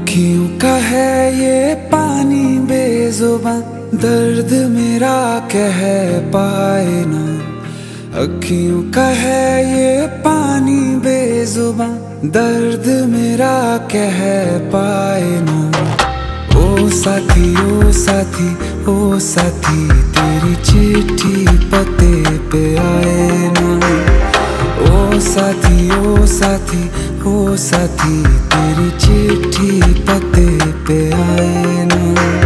अखियों का है ये पानी बेजुबां, दर्द मेरा कह पाए ना। अखियों का है ये पानी बेजुबां, दर्द मेरा कह पाए ना। ओ साथी ओ साथी ओ साथी, तेरी चिट्ठी पते पे आए ना। ओ साथी ओ साथी ओ साथी, तेरी चिट्ठी पते पे आए ना।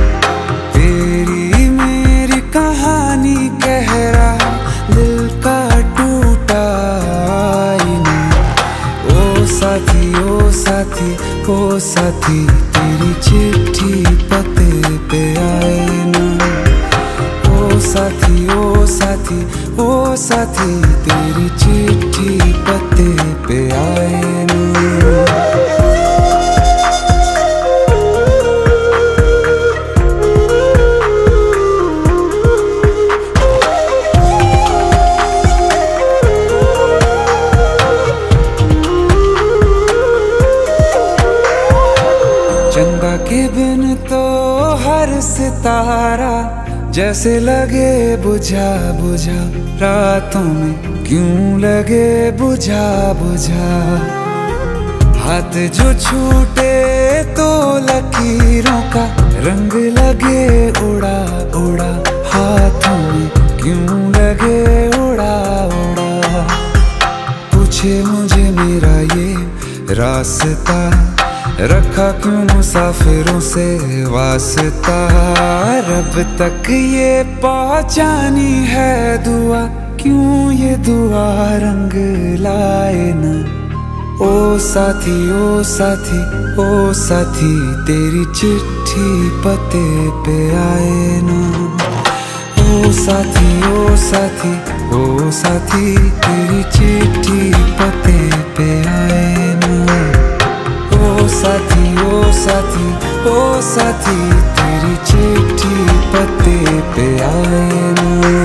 तेरी मेरी कहानी कह रहा दिल का टूटा आईना। ओ साथी ओ साथी ओ साथी, तेरी चिट्ठी पते पे आए ना। ओ साथी ओ साथी ओ साथी, तेरी चिट्ठी पते पे आए ना। चंदा के बिन तो हर सितारा जैसे लगे बुझा बुझा, रातों में क्यों लगे बुझा बुझा। हाथ जो छूटे तो लकीरों का रंग लगे उड़ा उड़ा, हाथों में क्यों लगे उड़ा उड़ा। पूछे मुझे मेरा ये रास्ता, रखा क्यों मुसाफिरों से वास्ता। रब तक ये पहुंचानी है दुआ, क्यों ये दुआ रंग लाए ना। ओ साथी ओ साथी ओ साथी, तेरी चिट्ठी पते पे आए ना। ओ साथी ओ साथी ओ साथी, तेरी चिट्ठी पते पे आए ना। ओ साथी ओ साथी ओ साथी, तेरी चिट्ठी पते पे आए ना।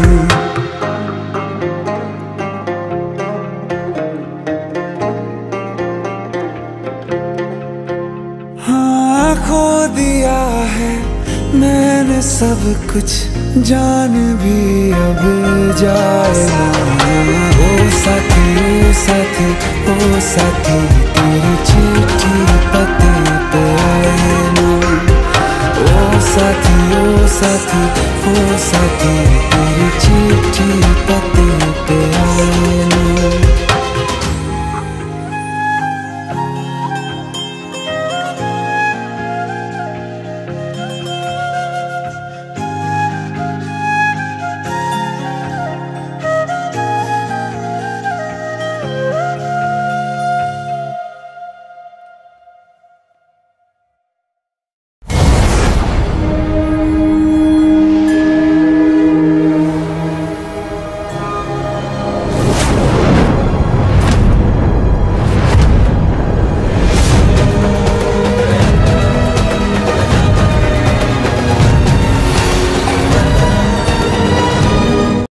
हाँ खो दिया है मैंने सब कुछ, जान भी अब जाए ना। ओ साथी ओ साथी ओ साथी, तेरी चिट्ठी पते पे आए ना। ओ साथी ओ साथी ओ साथी, तेरी चिट्ठी पते पे आए ना।